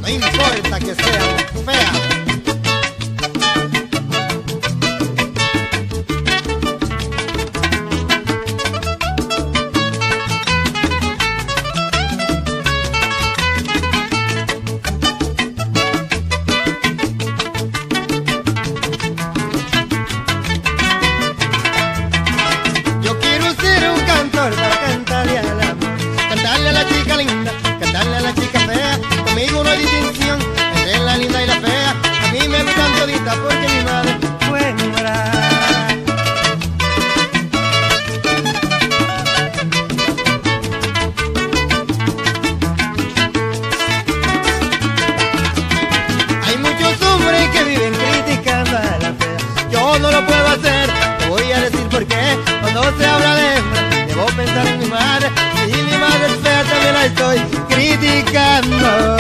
no importa que sea fea. Para cantarle al amor, cantarle a la chica linda, cantarle a la chica fea. Conmigo no hay distinción entre la linda y la fea. A mí me gustan toditas porque mi madre fue hembra. Hay muchos hombres que viven criticando a la fea. Yo no lo puedo hacer, te voy a decir por qué. Cuando se habla de hembra, debo pensar en mi madre. Si mi madre es fea, también la estoy criticando.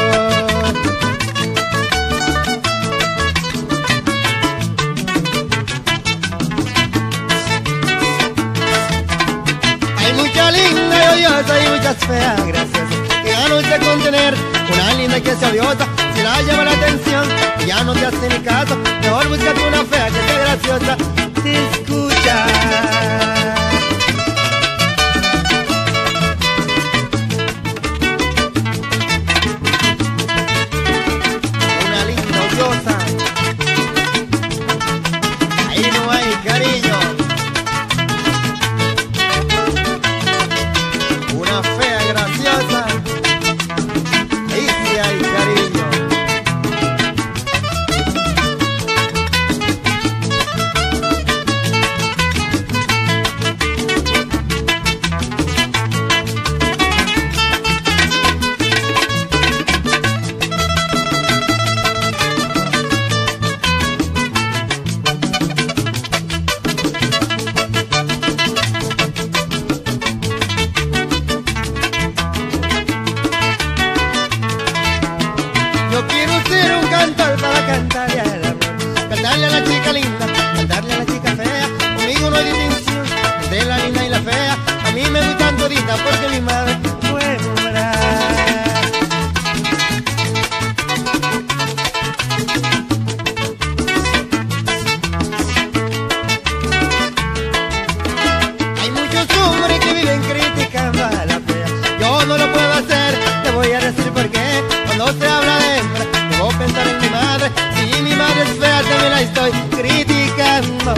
Hay mucha linda y odiosa y muchas feas graciosas que ya no sé contener. Una linda que sea odiosa, si la llama la atención y ya no te hace ni caso, mejor búscate una fea que sea graciosa. Te escucha. Ahí no hay cariño. Una fea graciosa, ahí sí hay cariño. Yo quiero ser un cantor para cantarle al amor, cantarle a la chica linda, cantarle a la chica fea. Conmigo no hay distinción entre la linda y la fea. A mí me gustan toditas porque mi madre fue hembra. Hay muchos hombres que viven criticando a la fea. Yo no lo puedo hacer, te voy a decir por qué. Cuando se habla de hembra, debo pensar en mi madre. Si mi madre es fea, también la estoy criticando.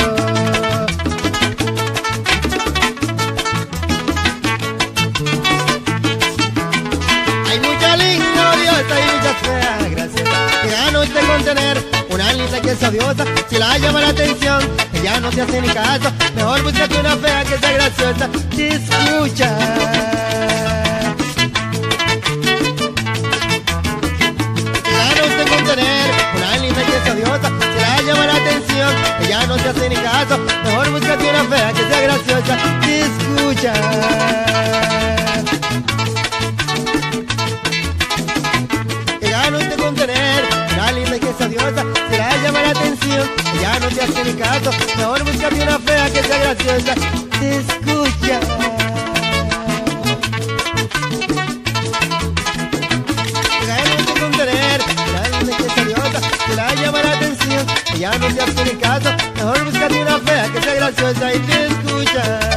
Hay mucha linda odiosa y muchas feas graciosas que ya no sé contener. Una linda que es odiosa, si la llama la atención, ella no te hace ni caso. Mejor búscate una fea que sea graciosa. Te escucha. Una linda que es odiosa, si la llama la atención, ella no te hace ni caso. Mejor búscate una fea que sea graciosa. Te escucha. Que ya no te contener. Una linda que es odiosa, si la llama la atención, ella no te hace ni caso. Mejor búscate una fea que sea graciosa. Te escucha. Que la llama la atención, ella no te hace ni caso. Mejor búscate una fea que sea graciosa y te escucha.